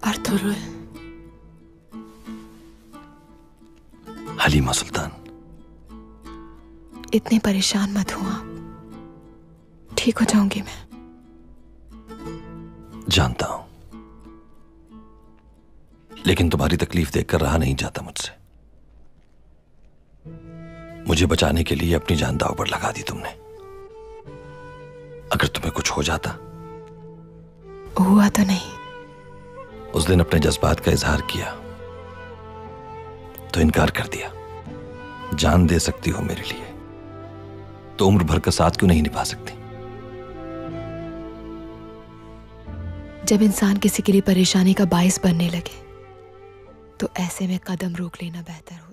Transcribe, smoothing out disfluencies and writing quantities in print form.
Ertugrul. Halima सुल्तान, इतने परेशान मत हो आप, ठीक हो जाऊंगी मैं। जानता हूं, लेकिन तुम्हारी तकलीफ देखकर रहा नहीं जाता मुझसे। मुझे बचाने के लिए अपनी जान दांव पर लगा दी तुमने। अगर तुम्हें कुछ हो जाता। हुआ तो नहीं। उस दिन अपने जज्बात का इजहार किया तो इनकार कर दिया। जान दे सकती हो मेरे लिए तो उम्र भर का साथ क्यों नहीं निभा सकती? जब इंसान किसी के लिए परेशानी का बायस बनने लगे तो ऐसे में कदम रोक लेना बेहतर हो।